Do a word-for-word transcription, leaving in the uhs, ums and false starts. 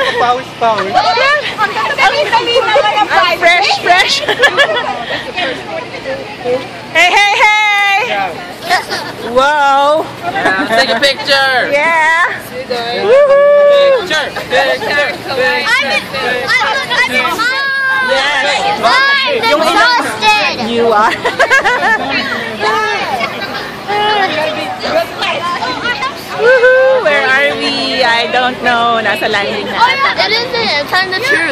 Pawis-pawis. Ang fresh, fresh. Hey, hey, hey! Wow! Yeah, take a picture! Yeah! Woohoo! Picture! Picture! Picture! I'm I'm Yes! I'm exhausted! You are. Woohoo! Where are we? I don't know. Nasa landing na. Oh yeah, it is it. Time to turn.